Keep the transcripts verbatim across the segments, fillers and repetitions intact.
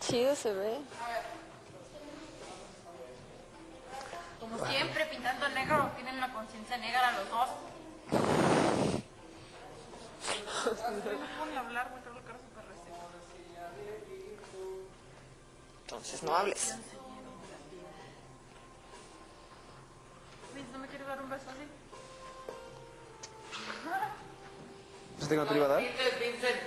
chido se ve. Como siempre, pintando negro, tienen la conciencia negra los dos. No puedo ni hablar, me tengo la cara súper reseca. Entonces no hables. ¿No me quieres dar un beso así? ¿Yo tengo que te iba a dar? Vincent, Vincent.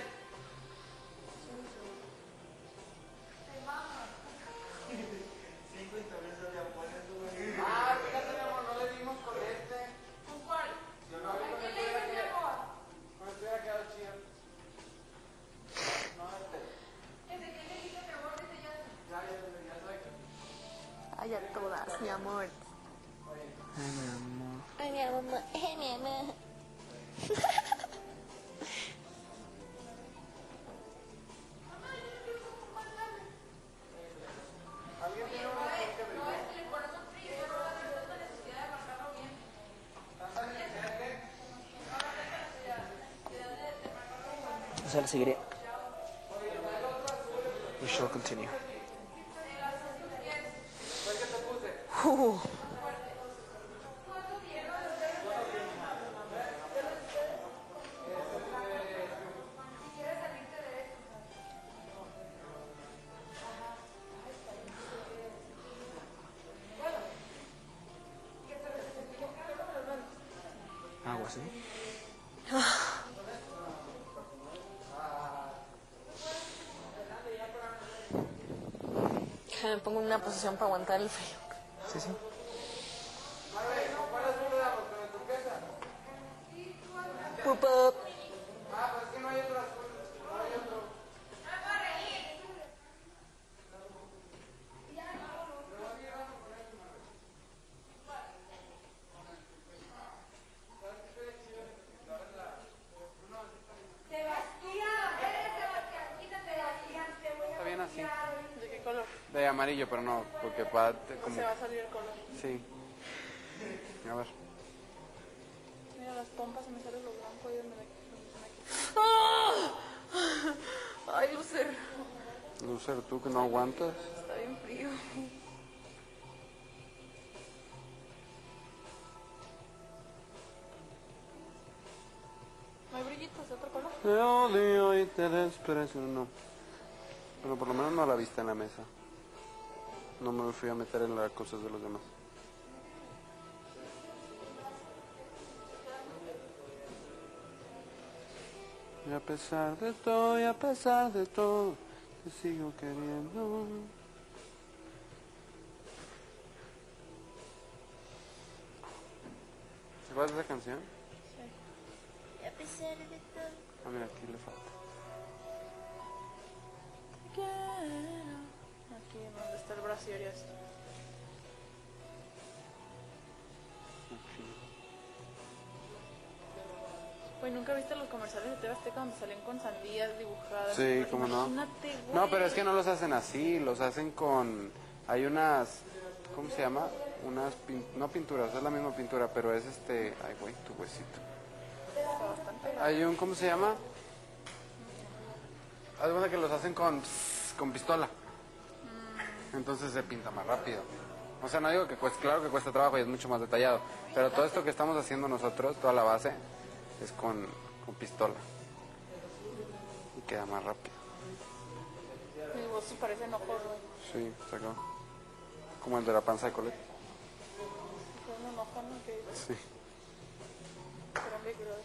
Ah, fíjate, mi amor, no le dimos con este. ¿Con cuál? Yo no vi con este. ¿Qué le mi amor? Con este hubiera quedado chido. No, este. ¿Desde qué le dije, mi amor? Desde ya. Ya, ya, desde ya, ¿sabes? Ay, a todas, mi amor. Ay, mi amor. Ay, mi amor. Ay, mi amor. ¿Alguien tiene una opción que brille? No, es que el corazón frío, pero no hay una necesidad de marcarlo bien. ¿Tanta necesidad de qué? O sea, le seguiré. We shall continue. Uh. Agua, ¿sí? Me pongo en una posición para aguantar el frío. Sí, sí. Pup, pup. Ah, pues es que no hay otro azul. No hay otro. Está bien así. ¿De qué color? De amarillo, pero no, porque para como... Se va a salir el color. Sí. A ver. Mira las pompas, se me sale lo blanco y me da aquí. ¡Ah! Ay, Lucer. Lucer, tú que no aguantas. Está bien frío. ¿No hay brillitos de otro color? Te odio y te desprecio, no. Pero por lo menos no la viste en la mesa. No me fui a meter en las cosas de los demás. Y a pesar de todo, y a pesar de todo, te sigo queriendo. ¿Te acuerdas de esa canción? Sí. Y a pesar de todo. Ah, mira, aquí le falta. Te quiero. Aquí en donde está el brasier y así. Güey, ¿nunca viste los comerciales de T V Azteca donde salen con sandías dibujadas? Sí, cómo no. Imagínate, güey. No, pero es que no los hacen así, los hacen con... Hay unas... ¿Cómo se llama? Unas... pin- No pinturas, es la misma pintura, pero es este... Ay, güey, tu huesito. Está bastante. Hay un... ¿Cómo se llama? Haz de cuenta que los hacen con... con pistola. Entonces se pinta más rápido. O sea, no digo que cueste... Claro que cuesta trabajo y es mucho más detallado. Pero todo esto que estamos haciendo nosotros, toda la base, es con, con pistola. Y queda más rápido. Mi voz sí parece ojos, güey. Sí, sacó. Como el de la panza de Colette. Fue un enojo, ¿no? Que Sí. era Big Brother.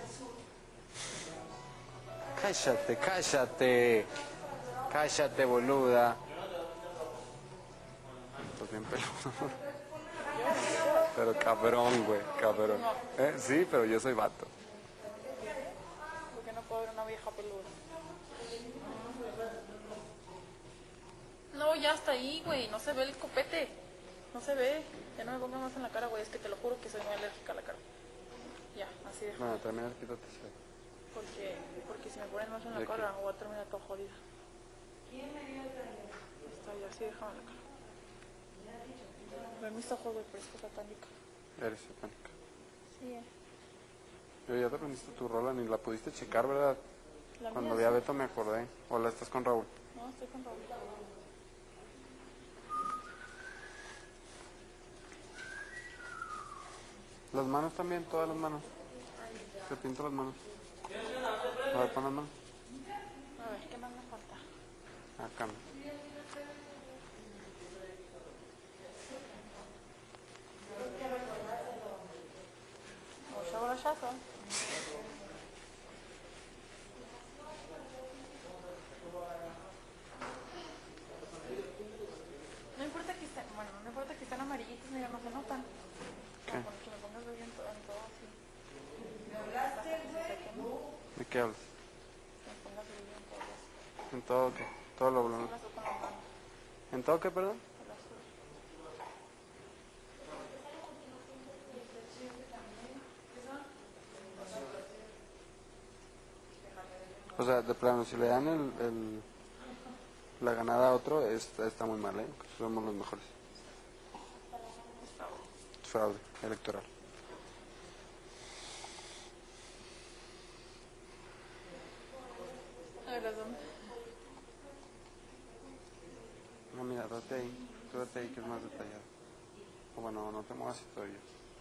Cállate, cállate. Cállate, boluda. Estás bien peludo. Pero cabrón, güey, cabrón. ¿Eh? Sí, pero yo soy vato. ¿Por qué no puedo ver una vieja peluda? No, ya está ahí, güey. No se ve el copete. No se ve. Ya no me pongo más en la cara, güey. Es que te lo juro que soy muy alérgica a la cara. Ya, así deja. Bueno, también quítate ese. Porque, porque si me ponen más en la ¿De cara, qué? voy a terminar toda jodida. Está ya, así déjame la cara. Ven mis ojos, güey, parezco satánica. Eres satánica. Sí, eh. Pero ya te aprendiste tu rola, ni la pudiste checar, ¿verdad? La Cuando mía vi a sí. Beto me acordé. O la estás con Raúl. No, No, estoy con Raúl. Las manos también, todas las manos. Se pinto las manos. A ver, pon las manos. A ver, ¿qué más me falta? Acá. Mucho brochazo. No importa que estén, bueno, no importa que estén amarillitos, mira, no se notan. ¿Qué? No, porque me pongas bien en todo, en todo así. Hasta que se sequen, ¿no? ¿De qué hablas? Que me pongas bien en todo eso. ¿En todo qué? Todo lo El blanco. azul con las manos, ¿En todo qué, perdón? el azul. O sea, de plano, si le dan el, el- la ganada a otro, está, está muy mal, ¿eh? Somos los mejores. Es fraude electoral. A ver, ¿las dónde? No, mira, date ahí. Tú date ahí que es más detallado. O bueno, no te muevas y todo yo.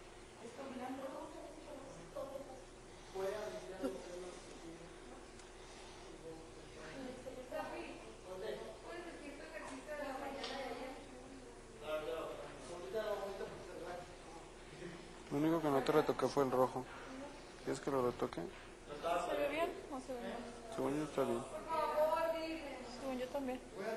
Lo único que no te retoqué fue el rojo. ¿Quieres que lo retoque? ¿Se ve bien o se ve mal? Según yo está bien. Según yo también.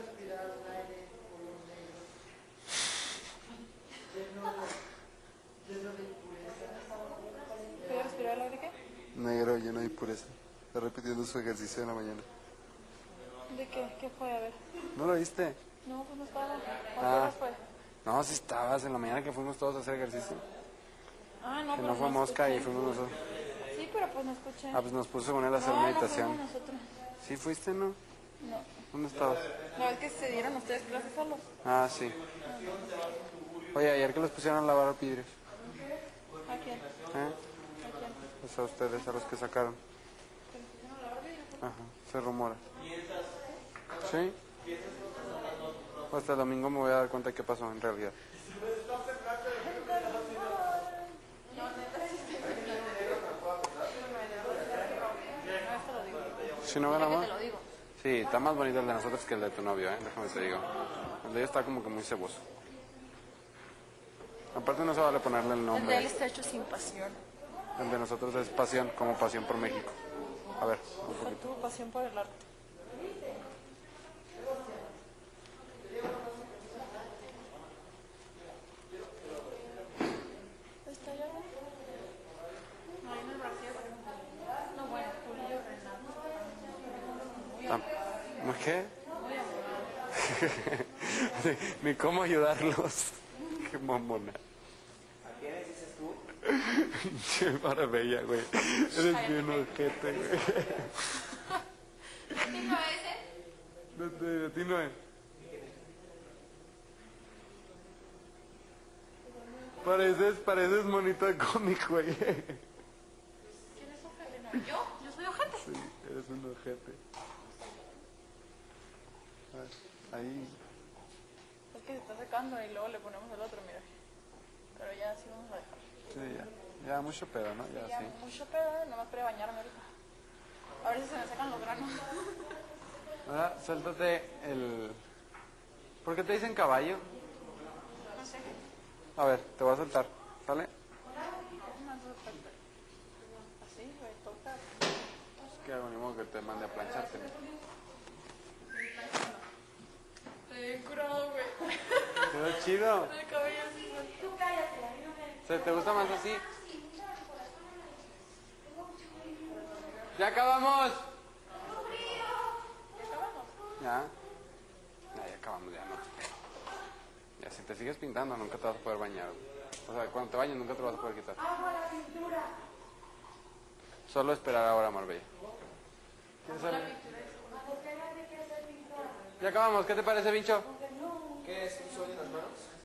¿Puedo respirar el aire qué? Negro, lleno de impureza. Está repitiendo su ejercicio en la mañana. ¿De qué? ¿Qué fue? A ver. ¿No lo viste? No, pues no estaba. ¿A qué Ah. horas fue? No, sí estabas en la mañana que fuimos todos a hacer ejercicio. Ah, no, Que pero no fue Mosca escuché. y fuimos nosotros. Sí, pero pues no escuché. Ah, pues nos puso con él a hacer no, no meditación. fuimos nosotros. ¿Sí fuiste, no? No. ¿Dónde estabas? La vez que se dieron ustedes clases solos. Ah, sí. Oye, ayer que los pusieron a lavar vidrios. ¿A quién? ¿Eh? ¿A quién? Pues a ustedes, a los que sacaron. ¿Que nos pusieron a lavar vidrio? Ajá, se rumora. ¿Sí? Hasta el domingo me voy a dar cuenta de qué pasó en realidad. No, esto lo digo. Si no Ya que ganamos. te lo digo. Sí, está más bonito el de nosotros que el de tu novio, ¿eh? Déjame te digo. El de ellos está como que muy ceboso. Aparte no se vale ponerle el El de él nombre. está hecho sin pasión. El de nosotros es pasión, como pasión por México. A ver, un Fue poquito. tu pasión por el arte. Ahí está ya. No, ahí en el brasier. No, bueno, Julio Renato. Ah, ¿no qué? Ni cómo ayudarlos. Qué mamona. ¿A quiénes dices tú? Che maravilla, güey. Eres bien ojete, güey. ¿Tengo ese? De, de, de ti no es. Pareces, pareces monito de cómic, güey. Sí, ¿Quién es ojete? No, ¿yo? ¿Yo soy ojete? eres un ojete. Ah, ahí. Es que se está secando y luego le ponemos el otro, mira. Pero ya sí vamos a dejar. Sí, ya. Ya mucho pedo, ¿no? Ya, Ya sí. mucho pedo, nomás para bañarme ahorita. A ver si se me secan los granos. Ahora, suéltate el... ¿Por qué te dicen caballo? No sé. A ver, te voy a soltar. ¿Sale? Así, güey, toca. Es que hago ni modo que te mande a plancharte. Estoy bien curado, güey. Quedó chido. El cabello así, güey. Tú cállate, a mí no me... ¿Se te gusta más así? ¡Ya acabamos! ¿Ya? Ya, ya acabamos, ya no. Ya, si te sigues pintando nunca te vas a poder bañar. O sea, cuando te bañes nunca te lo vas a poder quitar. Solo esperar ahora, Marbella. ¿Quieres saber? Ya acabamos, ¿qué te parece, Vincho? ¿Qué es un sol en las manos?